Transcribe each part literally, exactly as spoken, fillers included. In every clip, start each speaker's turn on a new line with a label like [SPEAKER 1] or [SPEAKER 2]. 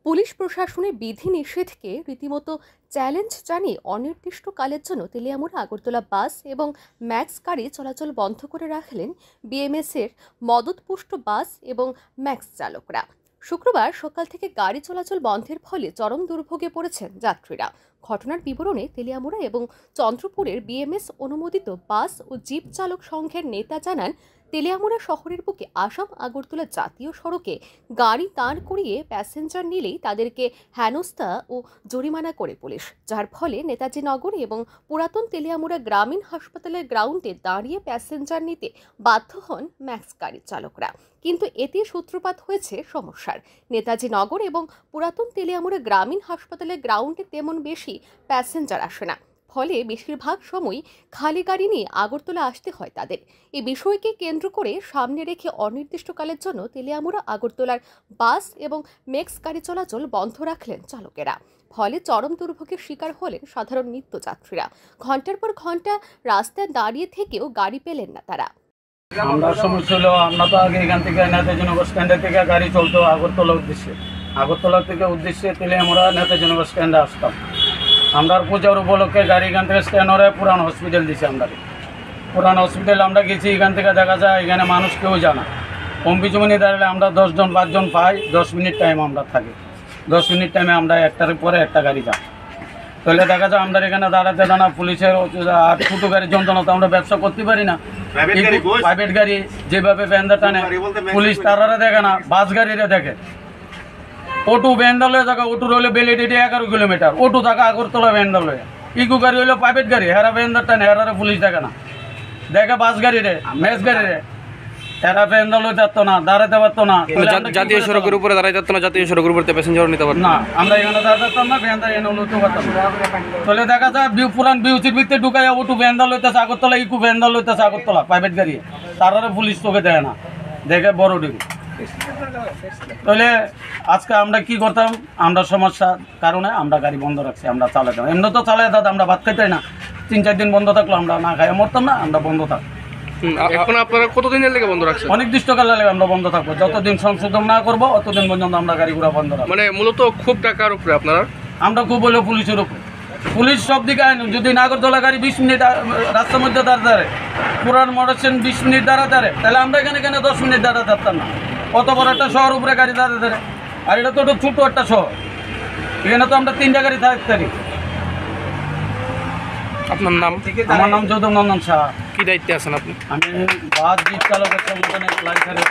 [SPEAKER 1] Police প্রশাসনের বিধিনিষেধকে রীতিমতো challenge জানিয়ে অনির্দিষ্টকালের জন্য তেলিয়ামুড়া আগরতলা বাস এবং ম্যাক্স গাড়ি চলাচল বন্ধ করে রাখলেন বিএমএসের মদতপুষ্ট বাস এবং ম্যাক্স চালকরা। শুক্রবার সকাল থেকে গাড়ি চলাচল বন্ধের ফলে চরম দুর্ভোগে পড়েছেন যাত্রীরা। ঘটনার বিবরণে তেলিয়ামুড়া এবং চন্দ্রপুরের বিএমএস অনুমোদিত বাস ও জিপ চালক সংঘের নেতা জানান, তেলিয়ামুড়া শহরের বুকে আসাম আগরতলা জাতীয় সড়কে গাড়ি দাঁড় করিয়ে প্যাসেঞ্জার নিলেই তাদেরকে হেনস্থা ও জরিমানা করে পুলিশ, যার ফলে নেতাজি নগর এবং পুরাতন তেলিয়ামুড়া গ্রামীণ হাসপাতালের গ্রাউন্ডে দাঁড়িয়ে প্যাসেঞ্জার নিতে বাধ্য হন ম্যাক্স গাড়ির চালকরা। কিন্তু এতে সূত্রপাত হয়েছে সমস্যার। নেতাজি নগর এবং পুরাতন তেলিয়ামুড়া গ্রামীণ হাসপাতালের গ্রাউন্ডে তেমন বেশি প্যাসেঞ্জার আসে না, ফলে বেশিরভাগ সময় খালি গাড়ি নিয়ে আগরতলা আসতে হয় তাদের। এই বিষয়কে কেন্দ্র করে সামনে রেখে অনির্দিষ্টকালের জন্য তেলিয়ামুড়া আগরতলার বাস এবং ম্যাক্স গাড়ি চলাচল বন্ধ রাখলেন চালকেরা। ফলে চরম দুর্ভোগের শিকার হলেন সাধারণ নিত্যযাত্রীরা। ঘন্টার পর ঘন্টা রাস্তায় দাঁড়িয়ে থেকেও গাড়ি পেলেন না তারা।
[SPEAKER 2] আমরা সমস্যা হলো, আমরা তো আগে এখান থেকে নেতাজি নগর স্ট্যান্ডের থেকে গাড়ি চলতো আগরতলা উদ্দেশ্যে, আগরতলা থেকে উদ্দেশ্যে তেলিয়ামুড়া নেতাজি নগর স্ট্যান্ডে আসতাম। আমরা পূজার উপলক্ষে গাড়ি এখান থেকে স্ট্যান্ড হয়ে পুরান হসপিটাল দিছি। আমরা পুরান হসপিটাল আমরা গেছি, এখান থেকে দেখা যায় এখানে মানুষ কেউ জানা কম পিছুমনি দাঁড়ালে আমরা দশজন পাঁচজন পাই, দশ মিনিট টাইম আমরা থাকি। দশ মিনিট টাইমে আমরা একটার পরে একটা গাড়ি যাই, তাহলে দেখা যায় আমরা এখানে দাঁড়াতে দাঁড়া পুলিশের আর ছোটো গাড়ির যন্ত্রণা তো আমরা ব্যবসা করতে পারি না। প্রাইভেট গাড়ি যেভাবে ব্যান্ডা টানে পুলিশ তারা দেখে না, বাস গাড়িরা দেখে। অটো ব্যান্ডাল হয়ে থাকা, অটোর হলে বেলিডিটি এগারো কিলোমিটার, অটো থাকা আগরতলা ব্যান্ডাল হয়ে। ইকো গাড়ি হলো প্রাইভেট গাড়ি, হেরা ব্যান্ডার টানে, হেরারে পুলিশ দেখে না, দেখে বাস গাড়ি রে ম্যাক্স গাড়ি রে। হেরা ব্যান্ডাল হয়ে যাতো না, দাঁড়াতে পারতো না,
[SPEAKER 3] জাতীয় সড়কের উপরে দাঁড়াতে পারতো না, জাতীয় সড়কের উপরে প্যাসেঞ্জার নিতে পারতো
[SPEAKER 2] না। আমরা এখানে দাঁড়াতাম না, ব্যান্ডার এনে উঠতে পারতাম না। তাহলে দেখা যায় পুরান বিউচির ভিতরে ঢুকাই অটো ব্যান্ডাল হইতেছে আগরতলা, ইকো ব্যান্ডাল হইতেছে আগরতলা প্রাইভেট গাড়ি, তারারে পুলিশ তোকে দেয় না, দেখে বড় ডিবি। তাহলে আজকে আমরা কি করতাম, আমরা সমস্যার কারণে আমরা গাড়ি বন্ধ রাখছি, আমরা চালাতাম। এমনি তো চালাই দাদা, আমরা ভাত খাইতাই না, তিন চার দিন বন্ধ থাকলো আমরা না খাই মরতাম না, আমরা বন্ধ থাকবো।
[SPEAKER 3] এখন আপনারা কতদিনের লেগে বন্ধ রাখছেন?
[SPEAKER 2] অনির্দিষ্টকাল লাগে আমরা বন্ধ থাকবো, যতদিন সংশোধন না করবো অতদিন পর্যন্ত আমরা গাড়ি ঘোড়া বন্ধ রাখবো।
[SPEAKER 3] মানে মূলত খুব টাকার উপরে আপনারা?
[SPEAKER 2] আমরা খুব হলো পুলিশের উপরে। পুলিশ সব দিকে আইন, যদি নাগরদোলা গাড়ি বিশ মিনিট রাস্তার মধ্যে দাঁড়া দাঁড়ে, পুরান মোটরসেন বিশ মিনিট দাঁড়া দাঁড়ে, তাহলে আমরা এখানে এখানে দশ মিনিট দাঁড়া দাঁড়তাম না। কত বড় একটা শহর উপরে গাড়ি দাঁড়া দাঁড়ে, আর এটা তো একটা ছোটো একটা শহর, এখানে তো আমরা তিনটা গাড়ি থাকতে পারি।
[SPEAKER 3] আপনার নাম?
[SPEAKER 2] আমার নাম যদু নন্দন শাহ।
[SPEAKER 3] কি দায়িত্বে আছেন আপনি?
[SPEAKER 2] আমি বাস জিপ চালকের সংগঠনের লাইসেন্স।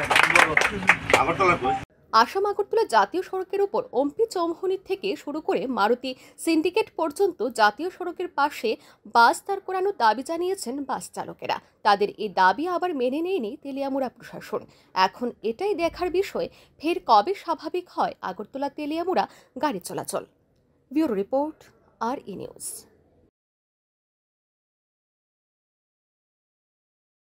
[SPEAKER 1] আসাম আগরতলা জাতীয় সড়কের উপর ওমপি চৌমুহনী থেকে শুরু করে মারুতি সিন্ডিকেট পর্যন্ত জাতীয় সড়কের পাশে বাস দাঁড় করানোর দাবি জানিয়েছেন বাস চালকেরা। তাদের এই দাবি আবার মেনে নেয়নি তেলিয়ামুড়া প্রশাসন। এখন এটাই দেখার বিষয়, ফের কবে স্বাভাবিক হয় আগরতলা তেলিয়ামুড়া গাড়ি চলাচল। ব্যুরো রিপোর্ট, আর ই নিউজ।